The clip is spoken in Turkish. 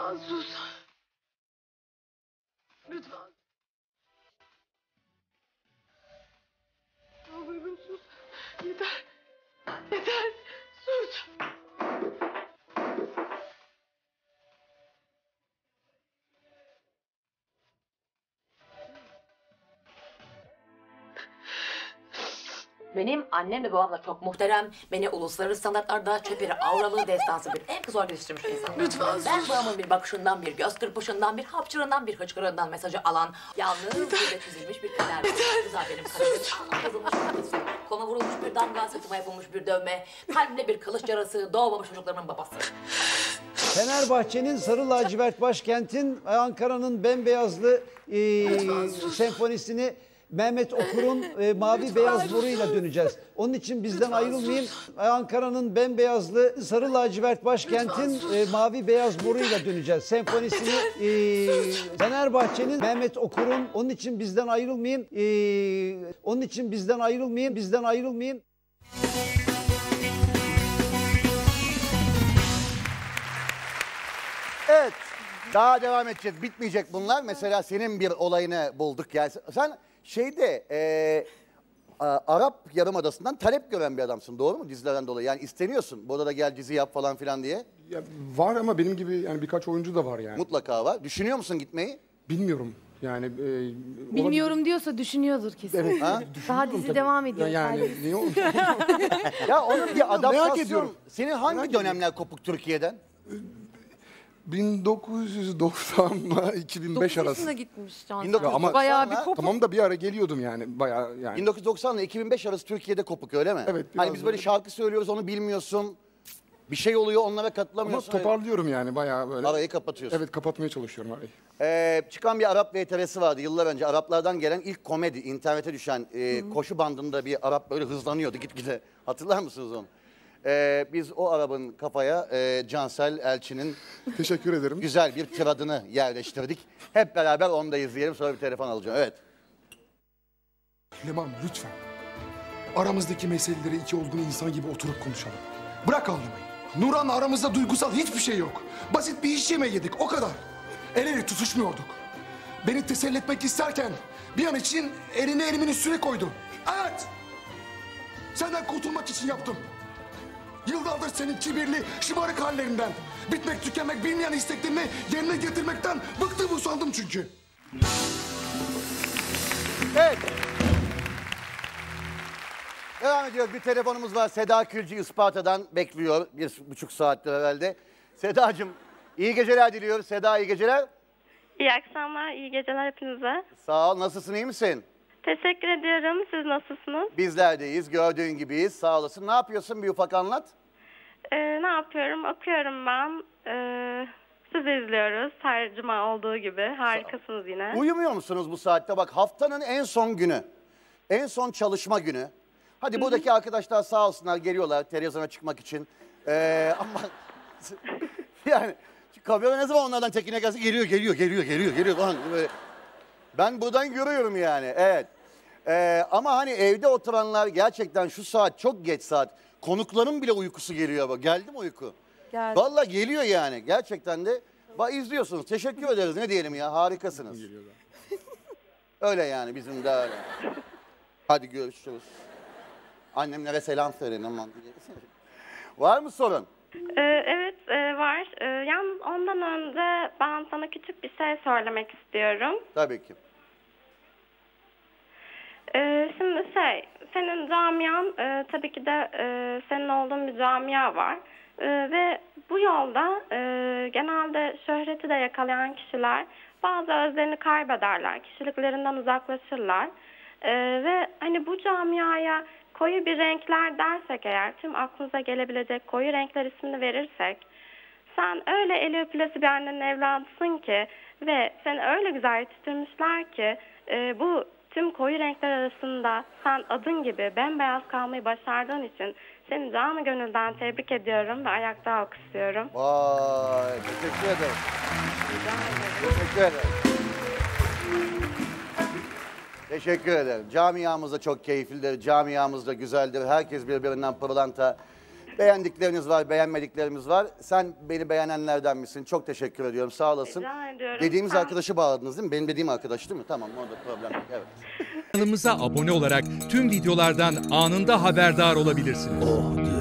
Lütfen sus. Lütfen. Yalvarırım sus. Yeter. Yeter. Sus. Benim annem de babam da çok muhterem, beni uluslararası standartlarda çöperi, avralı, destansı bir ev kız olarak yetiştirmiş insanlar. Lütfen Ben sus. babamın bir bakışından, bir göz kırpışından, bir hapçırından, bir hıçkırığından mesajı alan, yalnız bir de çizilmiş bir kader. Güzel benim kaderim. Yazılmış bir hadisi. Koluna vurulmuş bir damga, sırtıma yapılmış bir dövme, kalbimde bir kılıç yarası, doğmamış çocuklarımın babası. Fenerbahçe'nin sarı lacivert başkentin, Ankara'nın bembeyazlı senfonisini Mehmet Okur'un mavi beyaz boruyla döneceğiz. Onun için bizden ayrılmayın. Ankara'nın bembeyazlı sarı lacivert başkentin mavi beyaz boruyla döneceğiz. Senfonisini Fenerbahçe'nin Mehmet Okur'un, onun için bizden ayrılmayın. Onun için bizden ayrılmayın. Evet. Daha devam edeceğiz. Bitmeyecek bunlar. Mesela senin bir olayını bulduk. Yani sen Arap Yarımadası'ndan talep gören bir adamsın. Doğru mu? Dizilerden dolayı. Yani isteniyorsun. Burada da gel dizi yap falan filan diye. Ya var ama benim gibi yani birkaç oyuncu da var yani. Mutlaka var. Düşünüyor musun gitmeyi? Bilmiyorum. Yani Bilmiyorum diyorsa düşünüyordur kesin. Evet. Ha? Daha dizi devam ediyor. Yani niye olmuş? Ya onun bir adaptasyon. ediyorum. Senin hangi Merak dönemler kopuk Türkiye'den? 1990 ile 2005 arası. yaşında gitmiş Can. 1990 ama bayağı bir kopuk. Tamam da bir ara geliyordum yani bayağı yani. 1990 ile 2005 arası Türkiye'de kopuk öyle mi? Evet, Hani biraz biz böyle öyle. şarkı söylüyoruz onu bilmiyorsun. Bir şey oluyor onlara Ama katılamıyorsun. toparlıyorum yani bayağı böyle. Arayı kapatıyorsun. Evet kapatmaya çalışıyorum arayı. Çıkan bir Arap VTR'si vardı yıllar önce. Araplardan gelen ilk komedi, internete düşen koşu bandında bir Arap böyle hızlanıyordu gitgide. Hatırlar mısınız onu? Biz o Arap'ın kafaya Cansel Elçi'nin Teşekkür ederim. güzel bir tiradını yerleştirdik. Hep beraber onu da izleyelim sonra bir telefon alacağım. Evet. Leman lütfen. Aramızdaki meseleleri iki olgun insan gibi oturup konuşalım. Bırak ağlamayı. Nuran'la aramızda duygusal hiçbir şey yok. Basit bir iş yemeği yedik o kadar. El ele tutuşmuyorduk. Beni teselli etmek isterken bir an için elini elimin üstüne koydu. Evet. Senden kurtulmak için yaptım. Yıllardır senin kibirli, şımarık hallerinden, bitmek tükenmek bilmeyen isteklerini yerine getirmekten bıktım usandım çünkü. Evet. Devam ediyoruz. Bir telefonumuz var. Seda Külcü Isparta'dan bekliyor. 1,5 saattir herhalde. Sedacığım iyi geceler diliyoruz. Seda iyi geceler. İyi akşamlar, iyi geceler hepinize. Sağ ol. Nasılsın? İyi misin? Teşekkür ediyorum. Siz nasılsınız? Bizler deyiz. Gördüğün gibiyiz. Sağ olasın. Ne yapıyorsun? Bir ufak anlat. Ne yapıyorum? Okuyorum ben. Sizi izliyoruz. Her cuma olduğu gibi. Harikasınız yine. Uyumuyor musunuz bu saatte? Bak haftanın en son günü. En son çalışma günü. Hadi buradaki arkadaşlar sağ olsunlar geliyorlar televizyona çıkmak için. Ama yani kamera ne zaman onlardan tekine gelse geliyor falan böyle. Ben buradan görüyorum yani. Evet. Ama hani evde oturanlar gerçekten şu saat çok geç saat. Konukların bile uykusu geliyor bak. Geldi mi uyku? Geldi. Vallahi geliyor yani. Gerçekten de. Bak izliyorsunuz. Teşekkür ederiz. Ne diyelim ya. Harikasınız. Öyle yani bizim de öyle. Hadi görüşürüz. Annemlere selam söyleyin aman. Var mı sorun? Evet var. Yalnız ondan önce ben sana küçük bir şey söylemek istiyorum. Tabii ki. Şimdi senin camian tabii ki de senin olduğun bir camia var. Ve bu yolda genelde şöhreti de yakalayan kişiler bazı özlerini kaybederler, kişiliklerinden uzaklaşırlar. Ve hani bu camiaya koyu bir renkler dersek eğer, tüm aklınıza gelebilecek koyu renkler ismini verirsek, sen öyle eli öpülesi bir annenin evladısın ki ve seni öyle güzel yetiştirmişler ki bu tüm koyu renkler arasında sen adın gibi bembeyaz kalmayı başardığın için seni canı gönülden tebrik ediyorum ve ayakta alkışlıyorum. Vay teşekkür ederim. Teşekkür ederim. Teşekkür ederim. Camiamız da çok keyiflidir. Camiamız da güzeldir. Herkes birbirinden pırlanta. Beğendikleriniz var, beğenmediklerimiz var. Sen beni beğenenlerden misin? Çok teşekkür ediyorum. Sağ olasın. Rica ediyorum. Dediğimiz Sağ- arkadaşı bağladınız değil mi? Benim dediğim arkadaş değil mi? Tamam, orada problem yok. Evet. Kanalımıza abone olarak tüm videolardan anında haberdar olabilirsiniz.